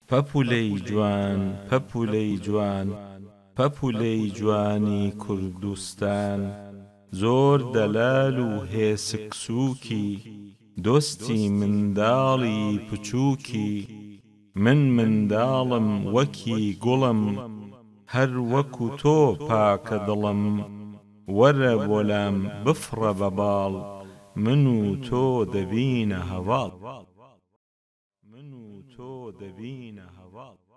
پەپولەی جوان پەپولەی جوان پەپولەی جوانی کوردستان زۆر دەلال و هێسک سووکی دۆستی منداڵی پچووکی من منداڵم وەکی گوڵم هەر وەکو تۆ پاکە دڵم وەرە بۆلام بفڕە بە باڵ من و تۆ دەبینە هەڤاڵ